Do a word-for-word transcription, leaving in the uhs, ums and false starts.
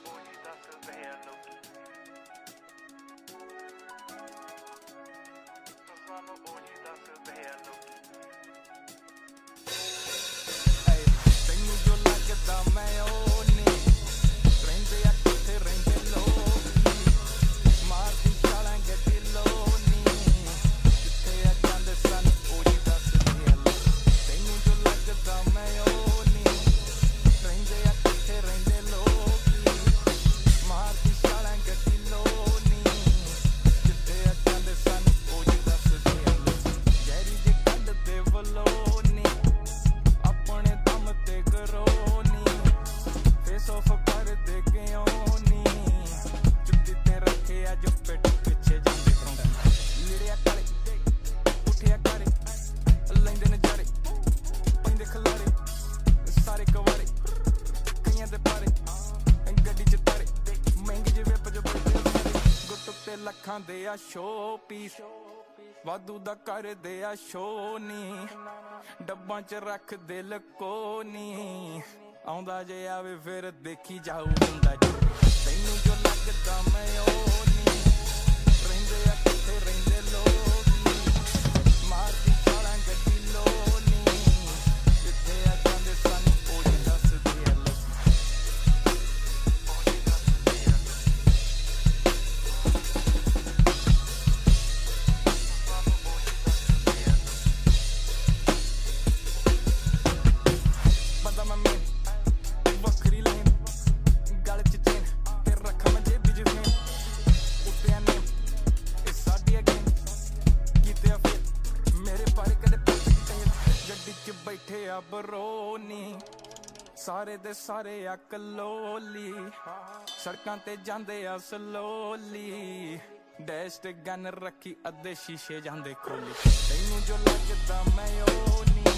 ਉਹੀ ਦੱਸਦੇ ਆ ਲੋਕੀ ਸਾਨੂੰ ਉਹੀ ਦੱਸਦੇ ਆ ਲੋਕੀ ਤੈਨੂੰ ਜੋ ਲੱਗਦਾ ਮੈਂ ਉਹ ਨਹੀਂ ਰਹਿੰਦੇ ਆ ਕਿੱਥੇ ਰਹਿੰਦੇ ਲੋਕ ਮਾਰਦੀ ਚਾਲਾਂ ਗੱਡੀ ਲੋਨੀ ਕਿੱਥੇ ਆ ਜਾਂਦੇ ਸਨ ਉਹੀ ਦੱਸਦੇ ਆ ਲੋਕ ਤੈਨੂੰ ਜੋ ਲੱਗਦਾ ਮੈਂ ਉਹ ਨਹੀਂ ਰਹਿੰਦੇ ਆ ਕਿੱਥੇ ਰਹਿੰਦੇ ਲੋਕ ਮਾਰਦੀ ਚਾਲਾਂ ਗੱਡੀ ਲੋਨੀ ਕਿੱਥੇ ਆ ਜਾਂਦੇ ਸਨ ਉਹੀ ਦੱਸਦੇ ਆ ਲੋਕ ਗਹਿਰੀ ਜੇ ਕੱਢਦੇ ਵਲੋਨੀ ਆਪਣੇ ਦਮ ਤੇ ਕਰੋਨੀ ਫੇਸ ਆਫ ਕਰਦੇ ਕਿਉਂ ਨੀ ਜੁੱਤੀ ਤੇ ਰੱਖੇ ਅੱਜ ਪਿੱਠ ਪਿੱਛੇ ਜਾਂਦੇ ਕਰੋਂਦਾ ਲੀੜਿਆ ਕਾਲੇ ਉੱਠਿਆ ਕਾਰੇ ਲੈਂਦੇ ਨਜ਼ਾਰੇ ਪੈਂਦੇ ਖਲਾਰੇ ਸਾਰੇ ਕਵਾਰੇ ਕਈਆਂ ਦੇ ਪਾਰੇ ਗੱਡੀ ਚ ਤਾਰੇ ਮਹਿੰਗੇ ਜਿਹੇ ਵਿਪ ਚ ਬੈਠੇ ਸਾਰੇ ਗੁੱਟ ਤੇ ਲੱਖਾਂ ਦੇ ਆ ਸ਼ੋ ਪੀਸ ਵਾਧੂ ਦਾ ਕਰਦੇ ਆ ਸ਼ੋ ਨੀ ਡੱਬਾਂ ਚ ਰੱਖਦੇ ਲਕੋ ਨੀ ਆਉਂਦਾ ਜੇ ਆਵੇ ਫਿਰ ਦੇਖੀ ਜਾਊ ਹੁੰਦਾ ਜੀ ਤੈਨੂੰ ਜੋ ਲੱਗਦਾ ਮੈਂ ਉਹ ਨਹੀਂ ਰਹਿੰਦੇ ਆ ਕਿੱਥੇ ਰਹਿੰਦੇ ਲੋਕ ਮਾਰਦੀ ਚਾਲਾਂ ਗੱਡੀ ਲੋਨੀ ਕਿੱਥੇ ਆ ਜਾਂਦੇ ਸਨ ਉਹੀ ਦੱਸਦੇ ਆ ਲੋਕ ਉਹੀ ਦੱਸਦੇ ਆ ਸਾਨੂੰ ਉਹੀ ਦੱਸਦੇ ਆ ਬੰਦਾ ਮੈਂ ਵੱਖਰੀ ਲੈਣ ਗਲ ਚ ਚੇਨ ਤੇ ਰੱਖਾਂ ਮੈਂ ਜੇਬੀ ਚ ਫੇਨ ਉੱਤਿਆਂ ਨੇ ਇਹ ਸਾਡੀ ਅਗੇਨ ਕੀਤੇ ਆ ਫਿਰ ਮੇਰੇ ਬਾਰੇ ਕਦੇ ਪੁੱਛ ਕੇ ਗੱਡੀ ਚ ਬੈਠੇ ਆ ਬਰੋਨੀ ਸਾਰੇ ਦੇ ਸਾਰੇ ਆ ਕਲੋਲੀ ਸੜਕਾਂ ਤੇ ਜਾਂਦੇ ਆ ਸਲੋਲੀ ਡੈਸ਼ ਤੇ ਗਨ ਰੱਖੀ ਅੱਧੇ ਸ਼ੀਸ਼ੇ ਜਾਂਦੇ ਖੋਲੀ ਤੈਨੂੰ ਜੋ ਲੱਗਦਾ ਮੈਂ ਉਹ ਨਹੀਂ